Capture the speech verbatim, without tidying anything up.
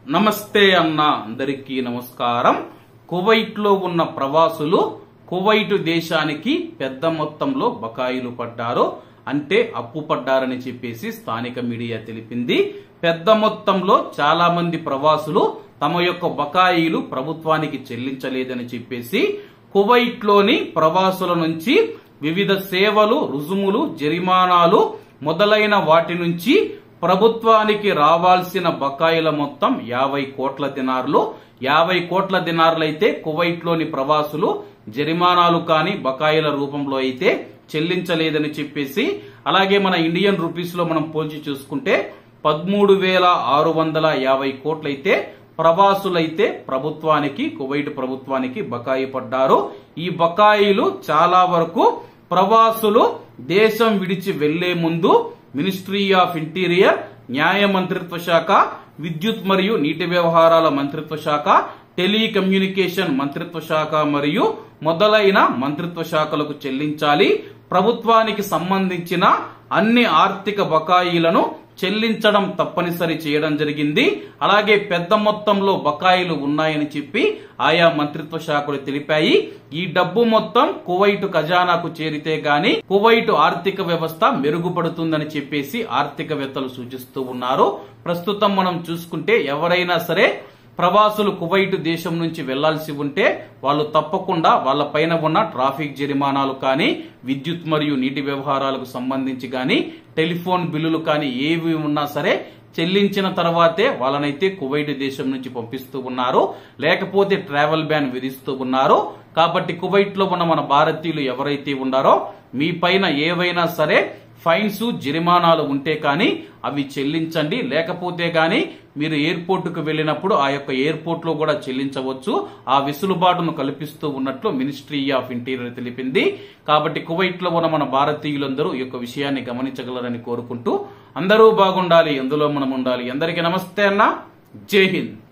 నమస్తే అన్న అందరికీ నమస్కారం. కువైట్ లో ఉన్న ప్రవాసులు కువైట్ దేశానికి పెద్ద మొత్తంలో బకాయిలు పడ్డారు, అంటే అప్పు పడ్డారని చెప్పేసి స్థానిక మీడియా తెలిపింది. పెద్ద మొత్తంలో చాలా మంది ప్రవాసులు తమ యొక్క బకాయిలు ప్రభుత్వానికి చెల్లించలేదని చెప్పేసి కువైట్ లోని ప్రవాసుల నుంచి వివిధ సేవలు, రుజుములు, జరిమానాలు మొదలైన వాటి నుంచి ప్రభుత్వానికి రావాల్సిన బకాయిల మొత్తం యాభై కోట్ల దినార్లు. యాభై కోట్ల దినార్లైతే కువైట్ లోని ప్రవాసులు జరిమానాలు కానీ బకాయిల రూపంలో అయితే చెల్లించలేదని చెప్పేసి, అలాగే మన ఇండియన్ రూపీస్ లో మనం పోల్చి చూసుకుంటే పదమూడు వేల ఆరు వందల యాభై కోట్లయితే ప్రవాసులైతే ప్రభుత్వానికి, కువైట్ ప్రభుత్వానికి బకాయి పడ్డారు. ఈ బకాయిలు చాలా వరకు ప్రవాసులు దేశం విడిచి వెళ్లే ముందు మినిస్ట్రీ ఆఫ్ ఇంటీరియర్, న్యాయ మంత్రిత్వ శాఖ, విద్యుత్ మరియు నీటి వ్యవహారాల మంత్రిత్వ శాఖ, టెలికమ్యూనికేషన్ మంత్రిత్వ శాఖ మరియు మొదలైన మంత్రిత్వ శాఖలకు చెల్లించాలి. ప్రభుత్వానికి సంబంధించిన అన్ని ఆర్థిక బకాయిలను చెల్లించడం తప్పనిసరి చేయడం జరిగింది. అలాగే పెద్ద మొత్తంలో బకాయిలు ఉన్నాయని చెప్పి ఆయా మంత్రిత్వ శాఖలు తెలిపాయి. ఈ డబ్బు మొత్తం కువైట్ ఖజానాకు చేరితే గాని కువైట్ ఆర్థిక వ్యవస్థ మెరుగుపడుతుందని చెప్పేసి ఆర్థికవేత్తలు సూచిస్తూ ఉన్నారు. ప్రస్తుతం మనం చూసుకుంటే ఎవరైనా సరే ప్రవాసులు కువైట్ దేశం నుంచి వెళ్లాల్సి ఉంటే వాళ్ళు తప్పకుండా వాళ్ళ పైన ఉన్న ట్రాఫిక్ జరిమానాలు కానీ, విద్యుత్ మరియు నీటి వ్యవహారాలకు సంబంధించి కానీ, టెలిఫోన్ బిల్లులు కానీ ఏవి ఉన్నా సరే చెల్లించిన తర్వాతే వాళ్ళనైతే కువైట్ దేశం నుంచి పంపిస్తూ ఉన్నారు, లేకపోతే ట్రావెల్ బ్యాన్ విధిస్తూ ఉన్నారు. కాబట్టి కువైట్ లో ఉన్న మన భారతీయులు ఎవరైతే ఉన్నారో మీ పైన ఏవైనా సరే ఫైన్స్, జరిమానాలు ఉంటే కానీ అవి చెల్లించండి. లేకపోతే గాని మీరు ఎయిర్పోర్ట్ కు వెళ్లినప్పుడు ఆ యొక్క ఎయిర్పోర్ట్ లో కూడా చెల్లించవచ్చు. ఆ వెసులుబాటును కల్పిస్తూ ఉన్నట్లు మినిస్ట్రీ ఆఫ్ ఇంటీరియర్ తెలిపింది. కాబట్టి కువైట్ లో ఉన్న మన భారతీయులందరూ ఈ యొక్క విషయాన్ని గమనించగలరని కోరుకుంటూ అందరూ బాగుండాలి, ఎందులో మనం ఉండాలి. అందరికీ నమస్తే అన్న, జై హింద్.